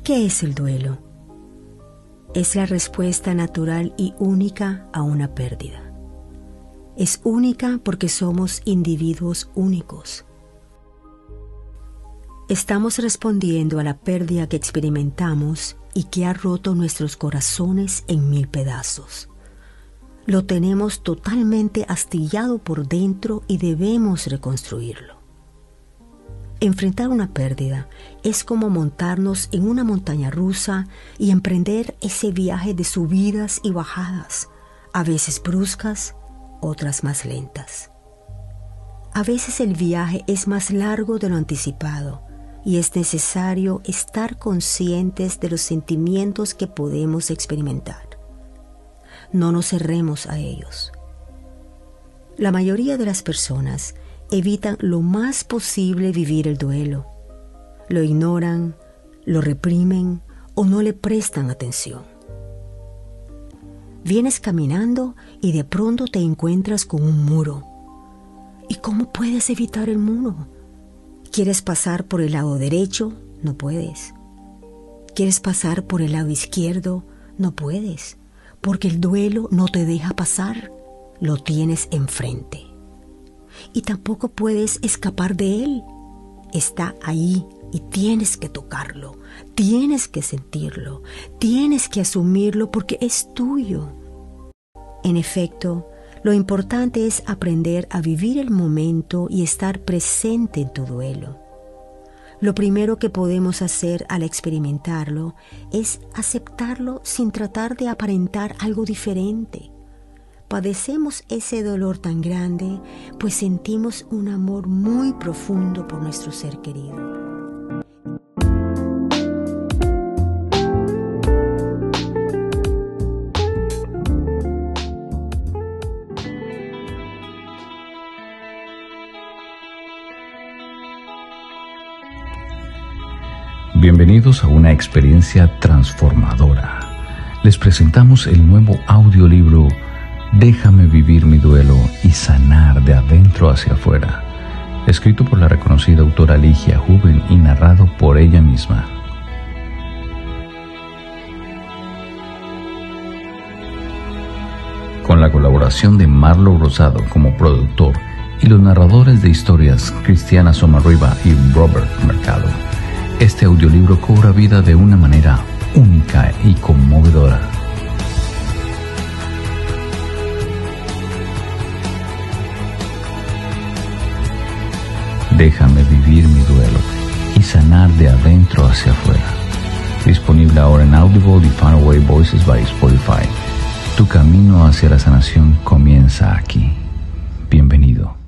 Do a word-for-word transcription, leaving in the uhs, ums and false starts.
¿Qué es el duelo? Es la respuesta natural y única a una pérdida. Es única porque somos individuos únicos. Estamos respondiendo a la pérdida que experimentamos y que ha roto nuestros corazones en mil pedazos. Lo tenemos totalmente astillado por dentro y debemos reconstruirlo. Enfrentar una pérdida es como montarnos en una montaña rusa y emprender ese viaje de subidas y bajadas, a veces bruscas, otras más lentas. A veces el viaje es más largo de lo anticipado y es necesario estar conscientes de los sentimientos que podemos experimentar. No nos cerremos a ellos. La mayoría de las personas evitan lo más posible vivir el duelo. Lo ignoran, lo reprimen o no le prestan atención. Vienes caminando y de pronto te encuentras con un muro. ¿Y cómo puedes evitar el muro? ¿Quieres pasar por el lado derecho? No puedes. ¿Quieres pasar por el lado izquierdo? No puedes, porque el duelo no te deja pasar, lo tienes enfrente. Y tampoco puedes escapar de él. Está ahí y tienes que tocarlo, tienes que sentirlo, tienes que asumirlo porque es tuyo. En efecto, lo importante es aprender a vivir el momento y estar presente en tu duelo. Lo primero que podemos hacer al experimentarlo es aceptarlo sin tratar de aparentar algo diferente. Padecemos ese dolor tan grande, pues sentimos un amor muy profundo por nuestro ser querido. Bienvenidos a una experiencia transformadora. Les presentamos el nuevo audiolibro Déjame vivir mi duelo y sanar de adentro hacia afuera, escrito por la reconocida autora Ligia Huben y narrado por ella misma. Con la colaboración de Marlo Rosado como productor y los narradores de historias Cristiana Somarriba y Robert Mercado, este audiolibro cobra vida de una manera única y conmovedora. Déjame vivir mi duelo y sanar de adentro hacia afuera. Disponible ahora en Audible y Faraway Voices by Spotify. Tu camino hacia la sanación comienza aquí. Bienvenido.